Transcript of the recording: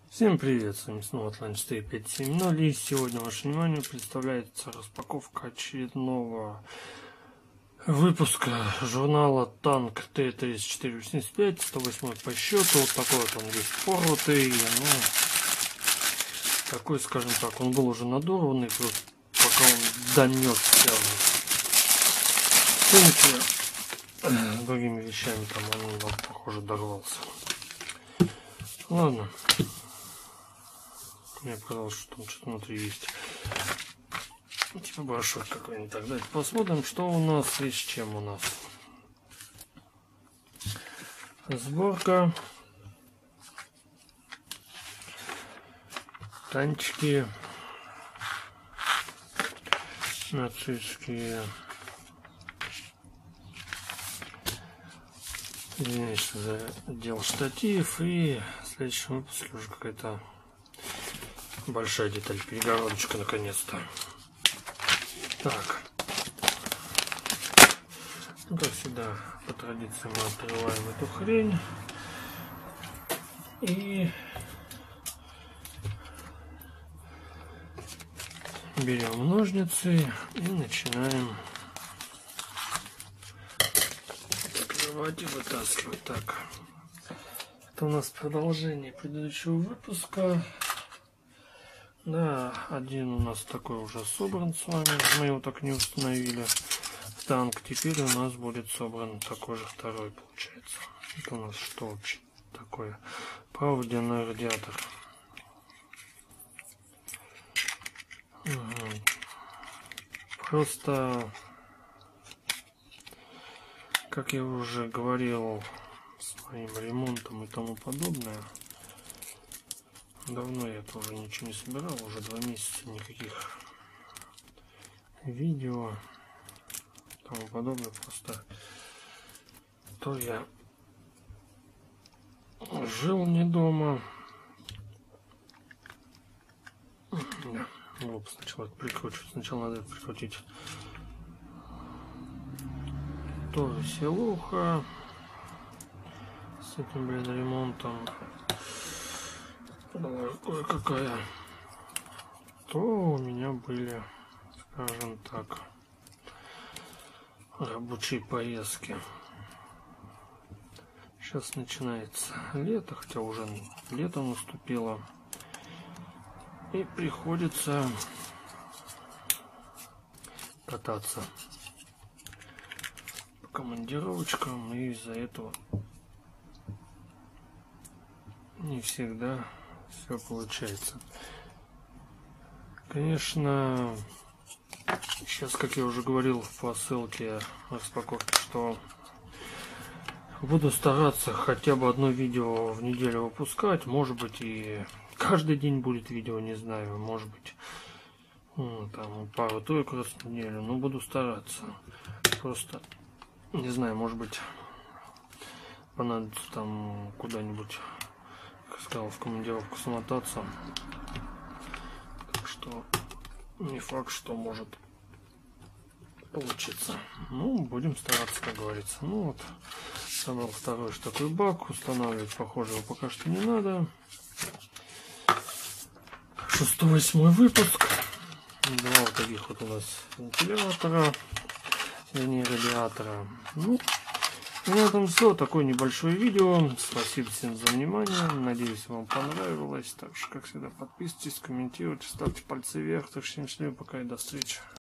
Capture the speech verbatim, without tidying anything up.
Всем привет, с вами снова Атлант четыре пять семь ноль, и сегодня вашему вниманию представляется распаковка очередного выпуска журнала Танк Т тридцать четыре восемьдесят пять, сто восемь по счету. Вот такой вот он весь порватый, ну, такой, скажем так, он был уже надорванный, пока он донесся с другими вещами, там он, похоже, дорвался. Ладно. Мне показалось, что там что-то внутри есть. Типа брошюр какой-нибудь. Так, давайте посмотрим, что у нас и с чем у нас. Сборка. Танчики. Нацистские. Извиняюсь, задел штатив. И в следующем выпуске уже какая-то большая деталь, перегородочка, наконец-то. Так. Ну, как всегда, по традиции мы открываем эту хрень. И берем ножницы и начинаем открывать и вытаскивать. Так. Это у нас продолжение предыдущего выпуска. Да, один у нас такой уже собран с вами, мы его так не установили в танк. Теперь у нас будет собран такой же второй, получается. Это у нас что вообще такое? Проводяной радиатор. Угу. Просто, как я уже говорил, с моим ремонтом и тому подобное, давно я тоже ничего не собирал, уже два месяца никаких видео и тому подобное. Просто то я жил не дома. Да, глупо сначала это прикручивать. Сначала надо это прикрутить. Тоже селуха с этим, блин, ремонтом. Кое-какая, то у меня были, скажем так, рабочие поездки. Сейчас начинается лето, хотя уже лето наступило, и приходится кататься по командировочкам, и из-за этого не всегда все получается. Конечно, сейчас, как я уже говорил по ссылке распаковки, что буду стараться хотя бы одно видео в неделю выпускать. Может быть, и каждый день будет видео, не знаю, может быть, ну, там пару-тройку раз в неделю, но буду стараться. Просто, не знаю, может быть, понадобится там куда-нибудь, сказал, в командировку смотаться, так что не факт, что может получиться. Ну, будем стараться, как говорится. Ну вот, собрал второй же такой бак, устанавливать, похоже, его пока что не надо. Шестой, восьмой выпуск. Два вот таких вот у нас вентилятора, вернее радиатора. Ну, на этом все. Такое небольшое видео. Спасибо всем за внимание. Надеюсь, вам понравилось. Так что, как всегда, подписывайтесь, комментируйте, ставьте пальцы вверх. Так что, счастливо, пока и до встречи.